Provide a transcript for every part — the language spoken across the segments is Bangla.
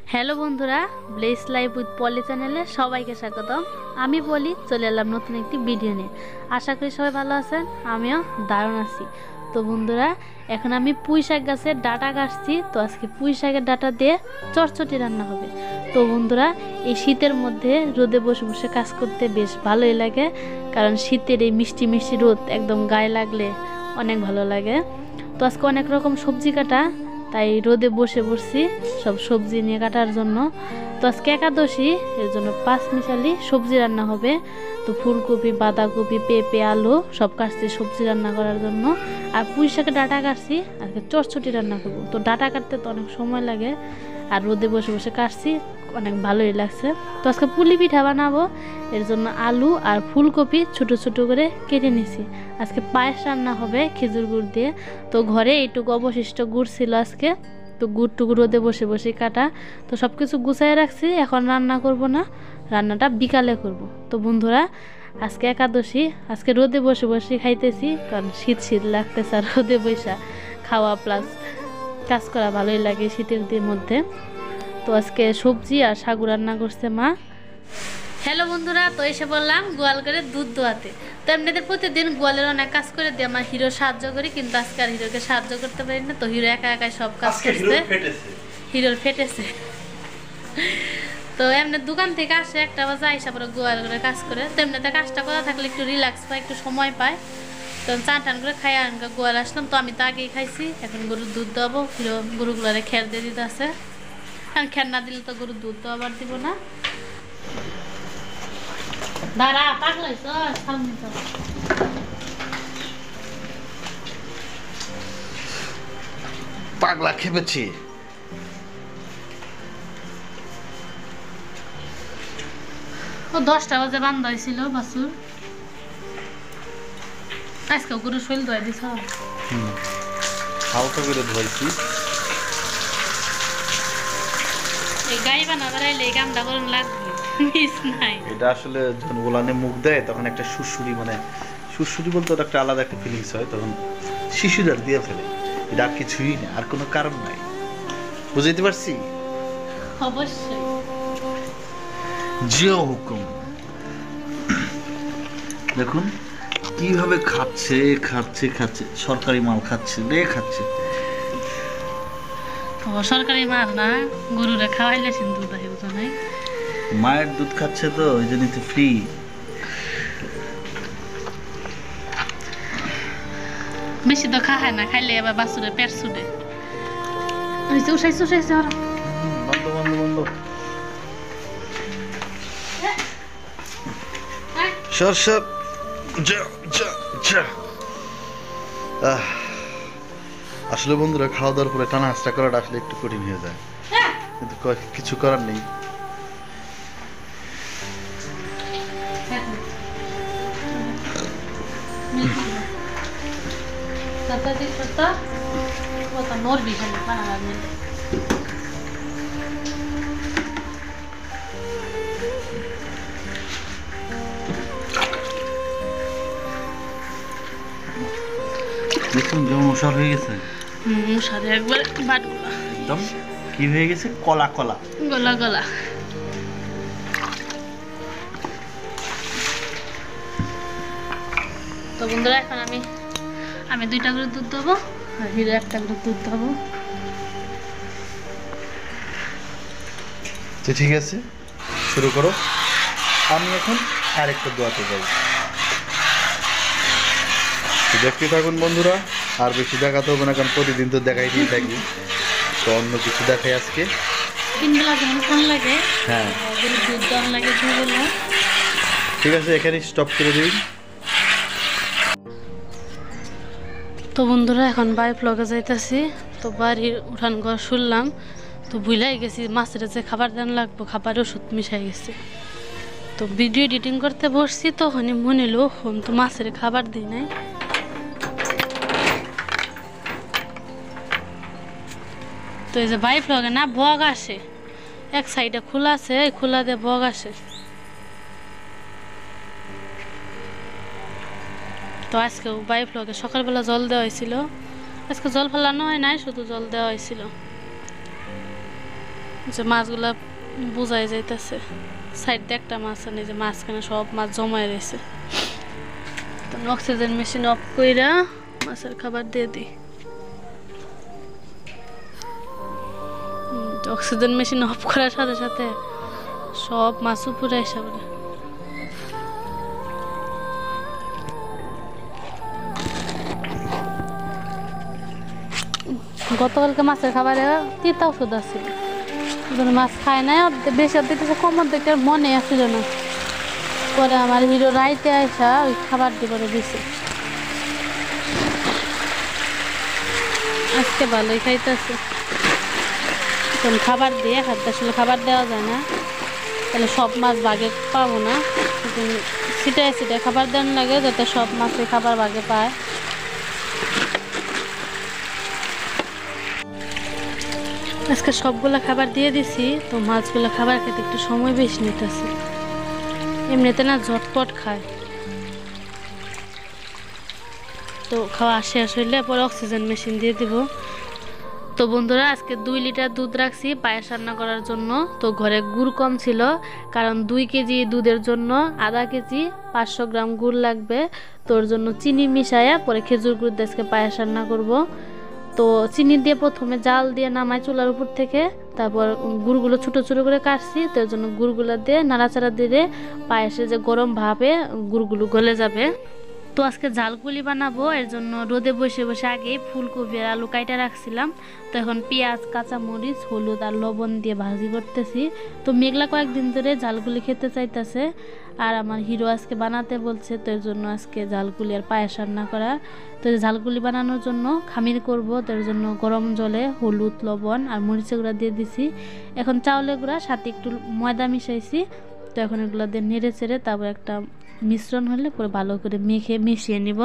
হ্যালো বন্ধুরা, ব্লেস লাইফ উইথ পলি চ্যানেলে সবাইকে স্বাগতম। আমি বলি চলে এলাম নতুন একটি ভিডিও নিয়ে। আশা করি সবাই ভালো আছেন, আমিও দারুণ আছি। তো বন্ধুরা, এখন আমি পুঁই শাক গাছের ডাঁটা কাটছি। তো আজকে পুঁই শাকের ডাঁটা দিয়ে চটচটি রান্না হবে। তো বন্ধুরা, এই শীতের মধ্যে রোদে বসে বসে কাজ করতে বেশ ভালোই লাগে, কারণ শীতের এই মিষ্টি মিষ্টি রোদ একদম গায়ে লাগলে অনেক ভালো লাগে। তো আজকে অনেক রকম সবজি কাটা, তাই রোদে বসে পড়ছি সব সবজি নিয়ে কাটার জন্য। তো আজকে একাদশী, এর জন্য পাঁচমিশালি সবজি রান্না হবে। তো ফুলকপি, বাঁধাকপি, পেঁপে, আলু সব কাটছি সবজি রান্না করার জন্য। আর পুঁই শাকের ডাঁটা কাটছি, আজকে চটচটি রান্না করবো। তো ডাঁটা কাটতে তো অনেক সময় লাগে, আর রোদে বসে বসে কাটছি, অনেক ভালোই লাগছে। তো আজকে পুলি পিঠা বানাবো, এর জন্য আলু আর ফুলকপি ছোট ছোট করে কেটে নিছি। আজকে পায়েস রান্না হবে খেজুর গুড় দিয়ে। তো ঘরে এইটুকু অবশিষ্ট গুড় ছিল আজকে, তো গুড়টুকু রোদে বসে বসে কাটা। তো সব কিছু গুছাই রাখছি, এখন রান্না করব না, রান্নাটা বিকালে করব। তো বন্ধুরা, আজকে একাদশী, আজকে রোদে বসে বসে খাইতেছি, কারণ শীত শীত লাগতেছে, আর রোদে বসে খাওয়া প্লাস কাজ করা ভালোই লাগে শীতের দিনের মধ্যে। তো আজকে সবজি আর সাগু রান্না করছে মা। হ্যালো বন্ধুরা, তো এসে বললাম গোয়াল করে দুধ দোয়াতে। তো এমনিদের প্রতিদিন গোয়ালের অনেক কাজ করে দিয়ে আমার হিরো সাহায্য করি, কিন্তু আজকে আর হিরোকে সাহায্য করতে পারি না। তো হিরো একা একাই সব কাজ করছে, হিরোর ফেটেছে। তো এমনি দোকান থেকে আসে 1টা বাজে, আইসা পরে গোয়াল করে কাজ করে। তো এমনিতে কাজটা করা থাকলে একটু রিল্যাক্স পায়, একটু সময় পায়। তো চান টান করে খাই আর গোয়াল আসলাম। তো আমি তো আগেই খাইছি, এখন গরুর দুধ দেবো। হিরো গরুগুলারে খের দিয়ে দিতে আছে, কারণ খের না দিলে তো গরুর দুধ তো আবার দিব না। দাঁড়া, পাগল হইছ, সামনে তো পাগলা খেপেছি। ও 10টা বাজে বান্ধা হয়েছিল বাছুর। আজকে গরু শৈল ধোয়া দিছ? হালকা করে ধোয়াইছি। এই গাই বানাবার আইলে এই কামটা করুন লাগবে, মিস নাই। এটা আসলে যখন ওলানে মুখ দেয় তখন একটা সুরসুরি, মানে সুরসুরি বলতে ওটা একটা আলাদা একটা ফিলিংস হয়, তখন শিশুরা দিয়ে ফেলে। এটা আর কিছুই না, আর কোনো কারণ নাই। বুঝাইতে পারছি? অবশ্যই। জিও হুকুম। দেখুন কিভাবে খাচ্ছে খাচ্ছে খাচ্ছে, সরকারি মাল খাচ্ছে রে, খাচ্ছে। ও সরকারি মাল না, গরুরে খাওয়াইলে সিন্ধু তাই বুঝো নাই। মায়ের দুধ খাচ্ছে তো ওই জন্য তো ফ্রি। বেশি তো খায় না, খাইলে আবার বাছুরের পেট ছুটে। উঠাইছে উঠাইছে ওরা। বন্ধ বন্ধ বন্ধ। সর সর, যা যা যা। আসলে বন্ধুরা, খাওয়া দাওয়ার পরে টানা হাঁচটা করাটা আসলে একটু কঠিন হয়ে যায়, কিন্তু কিছু করার নেই। দেখুন যেমন উষার হয়ে গেছে, সাথে একবার বাটগুলা একদম কি হয়ে গেছে, কলা কলা গলা গলা। তো বন্ধুরা, এখন আমি 2টা করে দুধ দেবো, আর হিরো 1টা করে দুধ দেবো। তো ঠিক আছে, শুরু করো। আমি এখন আরেকটা দোয়াতে যাই। দেখতে থাকুন বন্ধুরা, আর বেশি দেখাতে হবে না, কারণ প্রতিদিন তো দেখাইতেই থাকি। তো অন্য কিছু দেখাই আজকে। 3 বেলা যখন খান লাগে, হ্যাঁ দুধ দাম লাগে 2 বেলা। ঠিক আছে, এখানে স্টপ করে দিই। তো বন্ধুরা, এখন বাড়ি ব্লগে যাইতেছি। তো বাড়ির উঠান ঘর শুনলাম, তো ভুলাই গেছি মাছের যে খাবার দেন লাগবো, খাবারের ওষুধ মিশাই গেছে। তো ভিডিও এডিটিং করতে বসছি, তখনই মনে এলো তো মাছের খাবার দিই নাই। তো এই যে বাড়ি ব্লগে না বগ আসে, এক সাইডে খোলা আছে, এই খোলা দিয়ে বগ আসে। তো আজকেও বাই ব্লগে সকালবেলা জল দেওয়া হয়েছিল, আজকে জল ফেলানো হয় নাই, শুধু জল দেওয়া হয়েছিল। যে মাছগুলা বোঝাই যাইতেছে সাইড দিয়ে একটা মাছ আর যে মাঝখানে সব মাছ জমায় রয়েছে। তো অক্সিজেন মেশিন অফ কইরা মাছের খাবার দিয়ে দিই। অক্সিজেন মেশিন অফ করার সাথে সাথে সব মাছ উপরে এসে পড়ে। গতকালকে মাছের খাবারে তিতা ওষুধ আসছিল, মাছ খায় না বেশি দিতেছে কমর দেখতে মনে আসছিল না। পরে আমার হিরো রাইতে আসা ওই খাবার দিয়ে পরে দিছে। আজকে ভালোই খাইতেছে। খাবার দিয়ে খাদ্য আসলে খাবার দেওয়া যায় না, তাহলে সব মাছ ভাগে পাবো না। ছিটায় ছিটায় খাবার দেওয়ার লাগে যাতে সব মাছে খাবার ভাগে পায়। আজকে সবগুলা খাবার দিয়ে দিছি, তো মাছগুলো খাবার খেতে একটু সময় বেশি নিতেছে। এমনিতে না ঝটপট খায়। তো খাওয়া শেষ হইলে পরে অক্সিজেন মেশিন দিয়ে দিব। তো বন্ধুরা আজকে 2 লিটার দুধ রাখছি পায়েস রান্না করার জন্য। তো ঘরে গুড় কম ছিল, কারণ 2 কেজি দুধের জন্য আধা কেজি 500 গ্রাম গুড় লাগবে। তোর জন্য চিনি মিশাইয়া পরে খেজুর গুড় দিয়ে আজকে পায়েস রান্না করব। তো চিনি দিয়ে প্রথমে জাল দিয়ে নামাই চুলার উপর থেকে, তারপর গুড়গুলো ছোটো ছোটো করে কাটছি। তো এর জন্য গুড়গুলো দিয়ে নাড়াচাড়া দিলে পায়েসে যে গরম ভাবে গুড়গুলো গলে যাবে। তো আজকে ঝালপুলি বানাবো, এর জন্য রোদে বসে বসে আগে ফুলকপি আর আলু কাইটা রাখছিলাম। তো এখন পেঁয়াজ, কাঁচামরিচ, হলুদ আর লবণ দিয়ে ভাজি করতেছি। তো মেঘলা কয়েকদিন ধরে ঝালপুলি খেতে চাইতেছে, আর আমার হিরো আজকে বানাতে বলছে। তো এর জন্য আজকে ঝালপুলি আর পায়েস রান্না করা। তো ঝালপুলি বানানোর জন্য খামির করব, তো এর জন্য গরম জলে হলুদ, লবণ আর মরিচের গুঁড়া দিয়ে দিছি। এখন চাউলের গুঁড়া সাথে একটু ময়দা মিশাইছি। তো এখন এগুলো দিয়ে নেড়ে চেড়ে তারপর একটা মিশ্রণ হলে পরে ভালো করে মিশিয়ে নিব।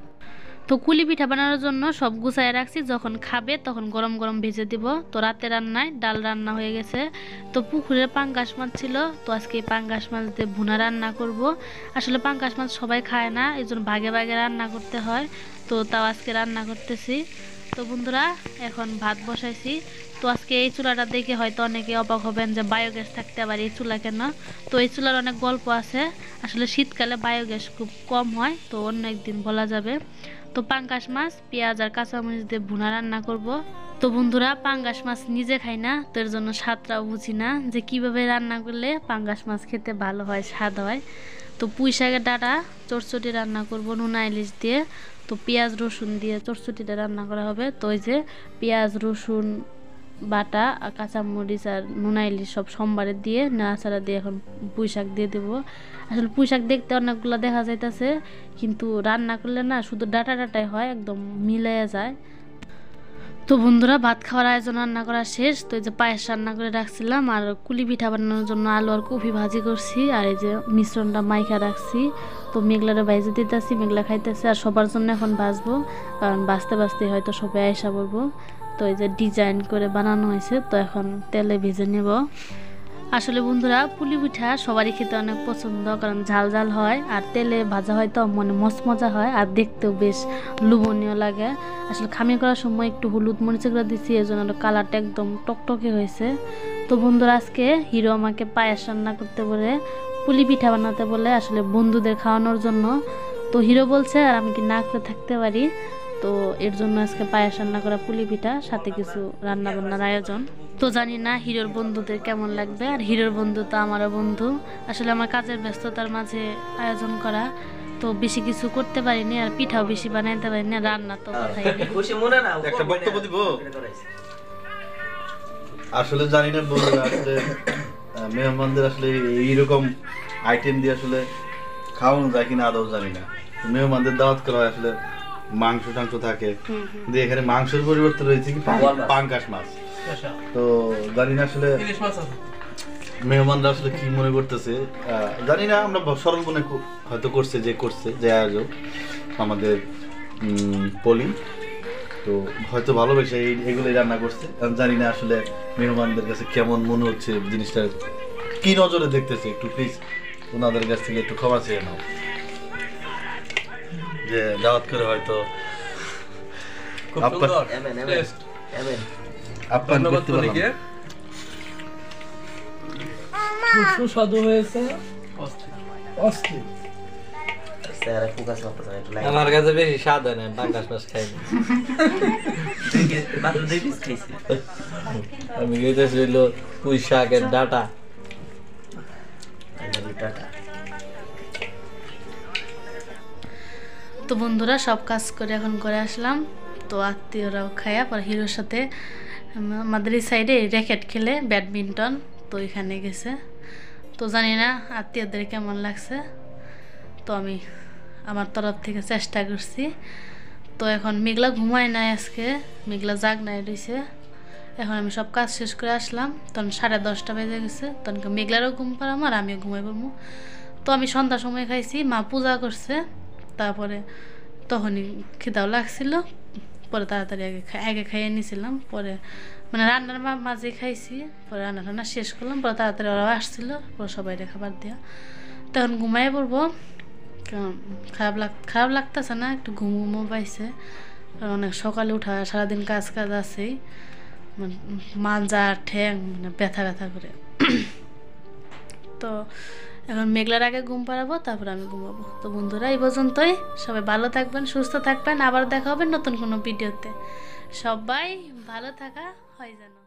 তো কুলি পিঠা বানানোর জন্য সব গুছায় রাখছি, যখন খাবে তখন গরম গরম ভেজে দিব। তো রাতে রান্নায় ডাল রান্না হয়ে গেছে। তো পুকুরে পাঙ্গাস মাছ ছিল, তো আজকে পাঙ্গাস মাছ দিয়ে ভুনা রান্না করব। আসলে পাঙ্গাস মাছ সবাই খায় না, এই জন্য ভাগে ভাগে রান্না করতে হয়। তো তাও আজকে রান্না করতেছি। তো বন্ধুরা এখন ভাত বসাইছি। তো আজকে এই চুলাটা দেখে হয়তো অনেকে অবাক হবেন যে বায়োগ্যাস থাকতে আবার এই চুলা কেন। তো এই চুলার অনেক গল্প আছে। আসলে শীতকালে বায়োগ্যাস খুব কম হয়, তো অন্য একদিন বলা যাবে। তো পাঙ্গাস মাছ পেঁয়াজ আর কাঁচামরিচ দিয়ে ভুনা রান্না করব। তো বন্ধুরা পাঙ্গাস মাছ নিজে খাই না, তো এর জন্য স্বাদটাও বুঝি না যে কিভাবে রান্না করলে পাঙ্গাস মাছ খেতে ভালো হয়, স্বাদ হয়। তো পুঁই শাকের ডাঁটা চটচটি রান্না করব নুনা ইলিশ দিয়ে। তো পেঁয়াজ রসুন দিয়ে চটচটিটা রান্না করা হবে। তো ওই যে পেঁয়াজ রসুন বাটা আর কাঁচামরিচ আর নুনা ইলিশ সব সোমবারে দিয়ে নাড়াচাড়া দিয়ে এখন পুঁই শাক দিয়ে দেবো। আসলে পুঁই শাক দেখতে অনেকগুলো দেখা যাইতেছে, কিন্তু রান্না করলে না শুধু ডাটা ডাটাই হয়, একদম মিলাইয়া যায়। তো বন্ধুরা ভাত খাওয়ার আয়োজন রান্না করা শেষ। তো এই যে পায়েস রান্না করে রাখছিলাম, আর কুলি পিঠা বানানোর জন্য আলু আর কফি ভাজি করছি, আর এই যে মিশ্রণটা মাইখা রাখছি। তো মেঘলাটা ভাইজে দিতেছি, মেঘলা খাইতেছে। আর সবার জন্য এখন ভাজবো, কারণ বাঁচতে বাঁচতে হয়তো সবাই আয়সা পড়বো। তো এই যে ডিজাইন করে বানানো হয়েছে, তো এখন তেলে ভেজে নেব। আসলে বন্ধুরা পুলি পিঠা সবারই খেতে অনেক পছন্দ, কারণ ঝাল ঝাল হয় আর তেলে ভাজা হয়, তো মনে মজা হয় আর দেখতেও বেশ লোভনীয় লাগে। আসলে খামির করার সময় একটু হলুদ মরিচের গুঁড়া দিচ্ছি, এর জন্য কালারটা একদম টকটকে হয়েছে। তো বন্ধুরা আজকে হিরো আমাকে পায়েস রান্না করতে বলে, পুলি পিঠা বানাতে বলে, আসলে বন্ধুদের খাওয়ানোর জন্য। তো হিরো বলছে আর আমি কি না করে থাকতে পারি। তো এর জন্য আজকে পায়েস রান্না করা, পুলি পিঠা, সাথে কিছু রান্না বান্নার আয়োজন। তো জানি না হিরোর বন্ধুদের কেমন লাগবে। আর হিরোর বন্ধু তো আমারও বন্ধু। আসলে আমার কাজের ব্যস্ততার মাঝে আয়োজন করা, তো বেশি কিছু করতে পারিনি, আর পিঠাও বেশি বানাইতে পারিনি, আর রান্না তো কথাই নেই। একটা বক্তব্য দিব। আসলে জানি না বন্ধুরা, আসলে মেহমানদের আসলে এইরকম আইটেম দিয়ে আসলে খাওয়ানো যায় কিনা আদৌ জানি না। মেহমানদের দাওয়াত করা হয়, আসলে মাংস টাংস থাকে, কিন্তু এখানে মাংসের পরিবর্তে রয়েছে কি পাঙ্গাস মাছ। তো জানি না আসলে মেহমানরা আসলে কি মনে করতেছে, জানি না। আমরা সরল মনে হয়তো করছে যে আয়োজক আমাদের পলি, তো হয়তো ভালোবেসে এগুলোই রান্না করছে। জানি না আসলে মেহমানদের কাছে কেমন মনে হচ্ছে, জিনিসটা কি নজরে দেখতেছে। একটু প্লিজ ওনাদের কাছ থেকে একটু ক্ষমা চেয়ে নাও, যে দাওয়াত করে হয়তো আপ্যায়ন করতে পারলাম। সুস্বাদু হয়েছে অস্থির। আমার কাছে বেশি স্বাদ হয় না, পাঙ্গাস মাছ খাইনি। আমি খেতেছি হইলো পুঁই শাকের ডাটা। তো বন্ধুরা সব কাজ করে এখন করে আসলাম। তো আত্মীয়রাও খায়া পর হিরোর সাথে আমাদের এই সাইডে র্যাকেট খেলে ব্যাডমিন্টন, তো এখানে গেছে। তো জানি না আত্মীয়দের কেমন লাগছে, তো আমি আমার তরফ থেকে চেষ্টা করছি। তো এখন মেঘলা ঘুমায় নাই, আজকে মেঘলা জাগ নাই রয়েছে। এখন আমি সব কাজ শেষ করে আসলাম, তখন 10:30 বেজে গেছে। তখন মেঘলারও ঘুম পাড়াম আর আমিও ঘুমাই পড়বো। তো আমি সন্ধ্যার সময় খাইছি, মা পূজা করছে, তারপরে তখনই খিদাও লাগছিল, পরে তাড়াতাড়ি আগে খাইয়ে নিয়েছিলাম। পরে মানে রান্নার মাঝে খাইছি, পরে রান্না শেষ করলাম, পরে তাড়াতাড়ি ওরাও আসছিলো, পরে সবাই খাবার দেওয়া। তখন ঘুমাই পড়বো। খারাপ লাগতেছে না, একটু ঘুমও পাইছে, কারণ অনেক সকালে উঠা, সারাদিন কাজ আছেই, মাজা ঠ্যাং মানে ব্যথা করে। তো এখন মেঘলার আগে ঘুম পাড়াবো, তারপর আমি ঘুমাবো। তো বন্ধুরা এই পর্যন্তই, সবাই ভালো থাকবেন, সুস্থ থাকবেন, আবার দেখা হবে নতুন কোনো ভিডিওতে। সবাই ভালো থাকা হয় যেন।